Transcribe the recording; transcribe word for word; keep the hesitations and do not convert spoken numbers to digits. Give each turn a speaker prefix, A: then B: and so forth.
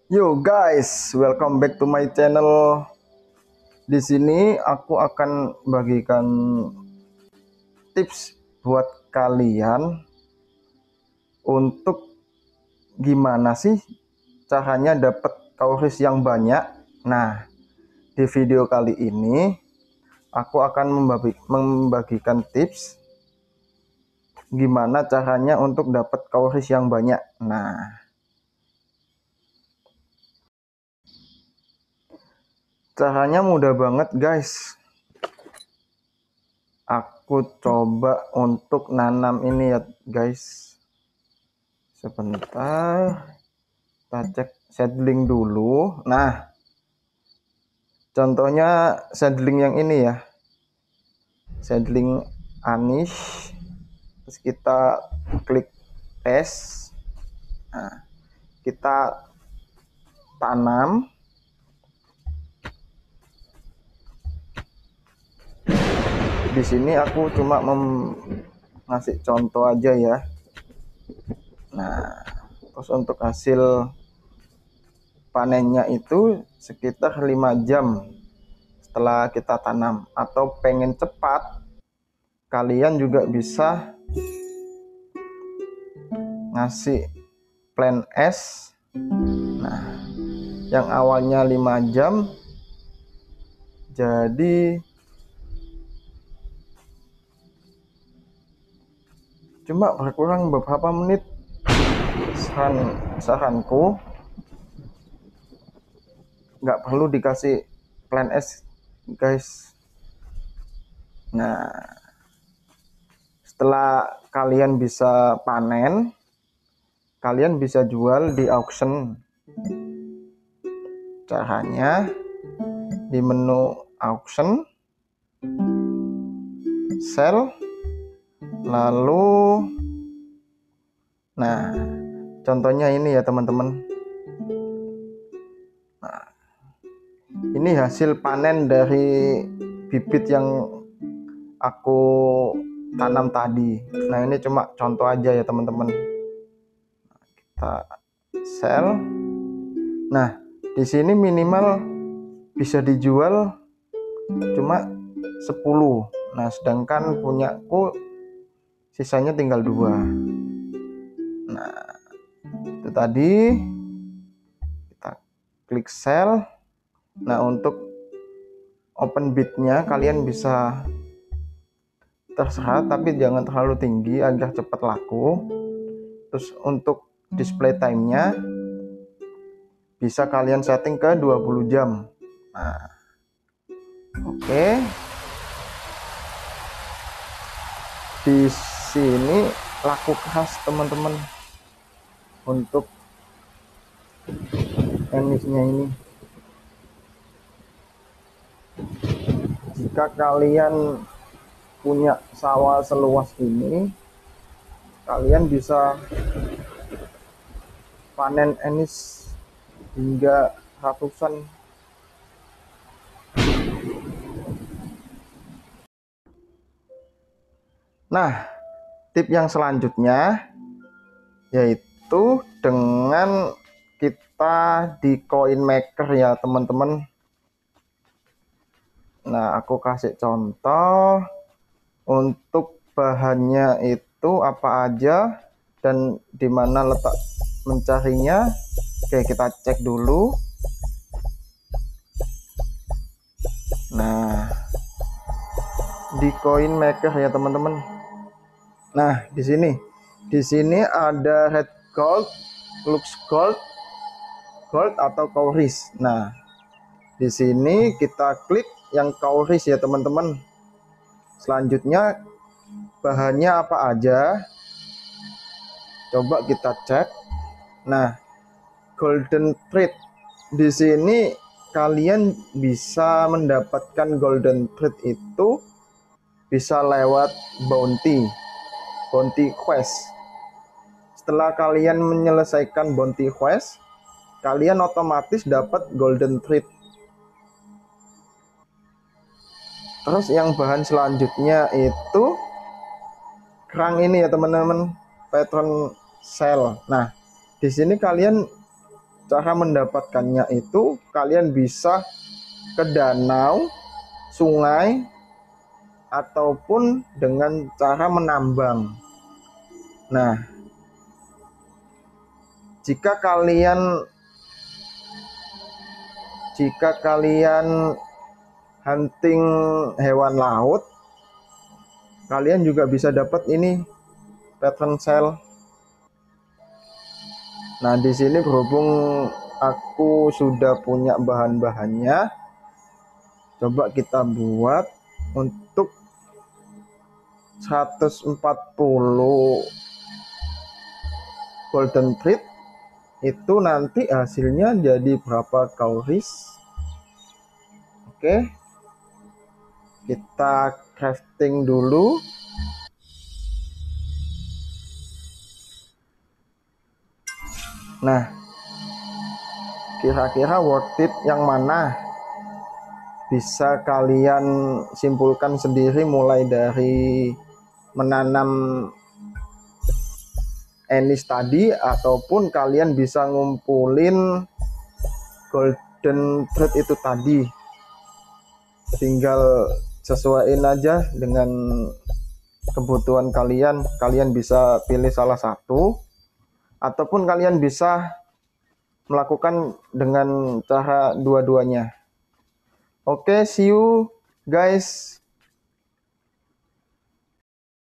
A: Yo guys, welcome back to my channel. Di sini aku akan bagikan tips buat kalian untuk gimana sih caranya dapat kauris yang banyak. Nah, di video kali ini aku akan membagi, membagikan tips gimana caranya untuk dapat kauris yang banyak. Nah, caranya mudah banget guys. Aku coba untuk nanam ini ya guys. Sebentar, kita cek seedling dulu. Nah, contohnya seedling yang ini ya, seedling anis. Terus kita klik tes. Nah, kita tanam. Di sini aku cuma ngasih contoh aja ya. Nah, terus untuk hasil panennya itu sekitar lima jam setelah kita tanam. Atau pengen cepat, kalian juga bisa ngasih plan S. Nah, yang awalnya lima jam jadi cuma berkurang beberapa menit. Saran saranku nggak perlu dikasih plan S guys. Nah, setelah kalian bisa panen, kalian bisa jual di auction. Caranya di menu auction, sell, lalu nah contohnya ini ya teman-teman. Nah, ini hasil panen dari bibit yang aku tanam tadi. Nah, ini cuma contoh aja ya teman-teman. Kita sell. Nah, di sini minimal bisa dijual cuma sepuluh. Nah, sedangkan punyaku sisanya tinggal dua. Nah, itu tadi. Kita klik sell. Nah, untuk open bidnya kalian bisa terserah, tapi jangan terlalu tinggi agar cepat laku. Terus untuk display time-nya bisa kalian setting ke dua puluh jam. Nah, oke. Okay. Di sini laku khas teman-teman untuk anisnya ini. Jika kalian punya sawah seluas ini, kalian bisa panen anis hingga ratusan. Nah, tip yang selanjutnya yaitu dengan kita di coin maker ya teman-teman. Nah, aku kasih contoh untuk bahannya itu apa aja dan di mana letak mencarinya. Oke, kita cek dulu. Nah, di coin maker ya teman-teman. Nah, di sini di sini ada red gold, lux gold, gold atau kauris. Nah, di sini kita klik yang kauris ya teman-teman. Selanjutnya bahannya apa aja, coba kita cek. Nah, golden thread di sini kalian bisa mendapatkan golden thread itu bisa lewat bounty bounty quest. Setelah kalian menyelesaikan bounty quest, kalian otomatis dapat golden thread. Terus yang bahan selanjutnya itu kerang ini ya teman-teman, pattern shell. Nah, di sini kalian cara mendapatkannya itu kalian bisa ke danau, sungai, ataupun dengan cara menambang. Nah, jika kalian jika kalian hunting hewan laut, kalian juga bisa dapat ini pattern shell. Nah, di sini berhubung aku sudah punya bahan-bahannya, coba kita buat untuk seratus empat puluh golden thread. Itu nanti hasilnya jadi berapa cowries. Oke, kita crafting dulu. Nah, kira-kira worth it yang mana? Bisa kalian simpulkan sendiri mulai dari menanam anis tadi, ataupun kalian bisa ngumpulin golden thread itu tadi. Tinggal sesuaiin aja dengan kebutuhan kalian. Kalian bisa pilih salah satu, ataupun kalian bisa melakukan dengan cara dua-duanya. Oke, see you guys.